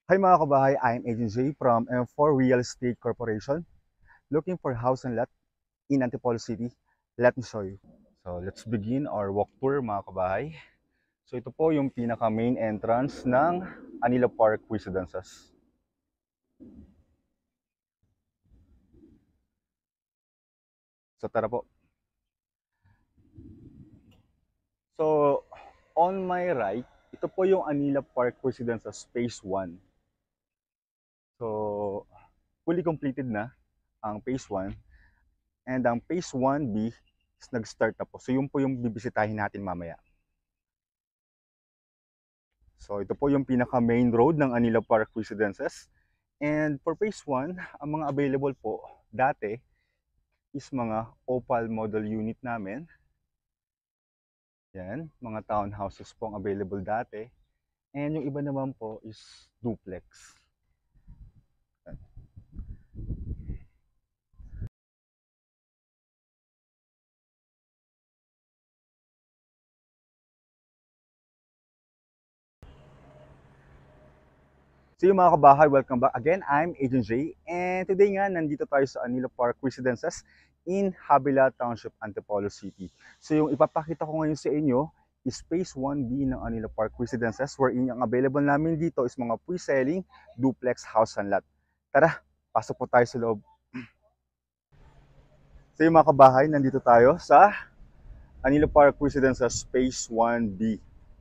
Hi mga kabahay, I'm Agent J from M4 Real Estate Corporation. Looking for house and lot in Antipolo City. Let me show you. So let's begin our walk tour mga kabahay. So ito po yung pinaka main entrance ng Anila Park Residences. So tara po. So on my right, ito po yung Anila Park Residences Phase 1. So fully completed na ang Phase 1 and ang Phase 1B is nag-start na po. So yun po yung bibisitahin natin mamaya. So ito po yung pinaka main road ng Anila Park Residences. And for phase 1, ang mga available po dati is mga Opal model unit namin. Yan, mga townhouses po ang available dati. And yung iba naman po is duplex. So yung mga kabahay, welcome back again. I'm Agent J. And today nga, nandito tayo sa Anila Park Residences in Havillah Township, Antipolo City. So yung ipapakita ko ngayon sa inyo is Phase 1B ng Anila Park Residences wherein ang available namin dito is mga pre-selling duplex house and lot. Tara, pasok po tayo sa loob. So yung mga kabahay, nandito tayo sa Anila Park Residences Phase 1B.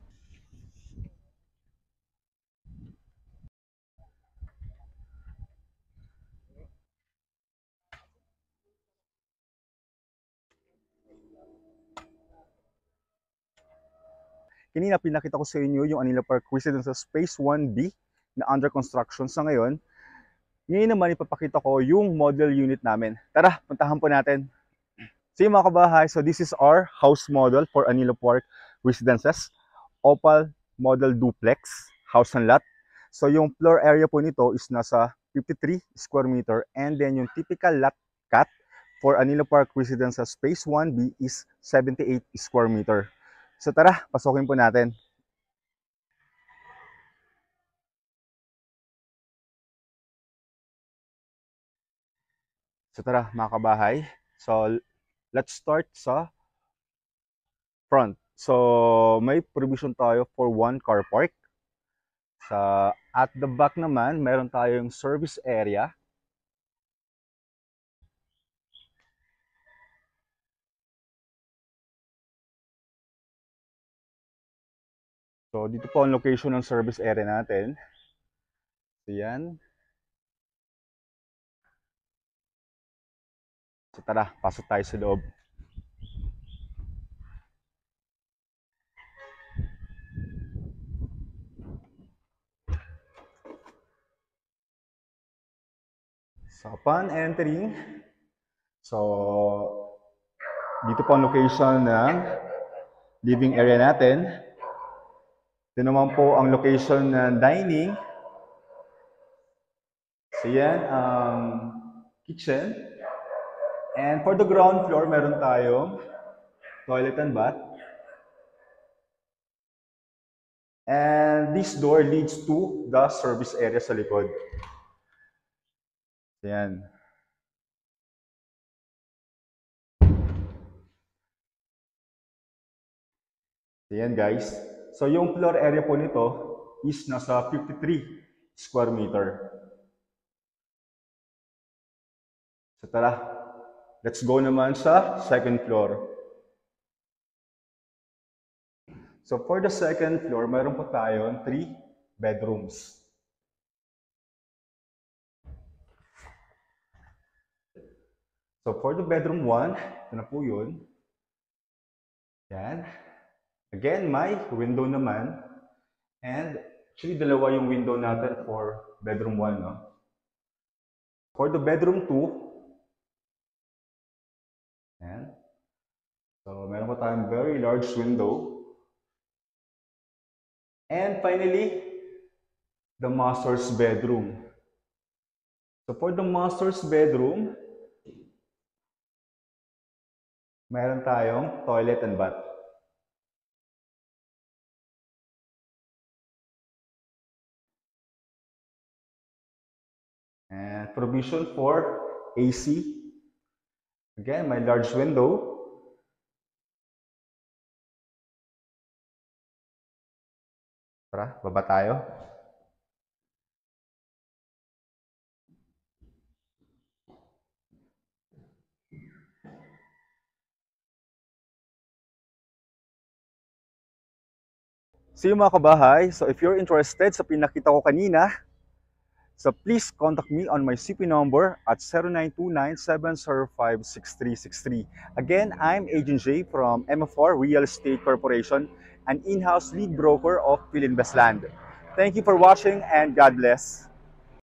Kanina pinakita ko sa inyo yung Anila Park Residences Phase 1B na under construction sa ngayon. Ngayon naman ipapakita ko yung model unit namin. Tara, puntahan po natin. So yung mga kabahay, so this is our house model for Anila Park Residences. Opal model duplex, house and lot. So yung floor area po nito is nasa 53 square meter and then yung typical lot cut for Anila Park Residences Phase 1B is 78 square meter. So tara, pasokin po natin. So tara mga kabahay. So let's start sa front. So may provision tayo for one car park. Sa at the back naman, meron tayong service area. So dito po ang location ng service area natin. So yan. So tara, pasok tayo sa loob. So upon entering, so dito po ang location ng living area natin. Ito naman po ang location ng dining. So yan ang kitchen. And for the ground floor, meron tayong toilet and bath. And this door leads to the service area sa likod. Yan. Yan guys. So yung floor area po nito is nasa 53 square meter. So tara, let's go naman sa second floor. So for the second floor, mayroon po tayong 3 bedrooms. So for the bedroom 1, ito na po yun. Yan. Again, may window naman. And actually, dalawa yung window natin for bedroom 1. No? For the bedroom 2, yan. So meron po tayong very large window. And finally, the master's bedroom. So for the master's bedroom, meron tayong toilet and bath. And provision for AC. Again, my large window. Tara, baba tayo. So yung mga kabahay, so if you're interested sa pinakita ko kanina, so please contact me on my CP number at 0929-705-6363. Again, I'm Agent J from MFR Real Estate Corporation, an in-house lead broker of Philinvest Land. Thank you for watching and God bless.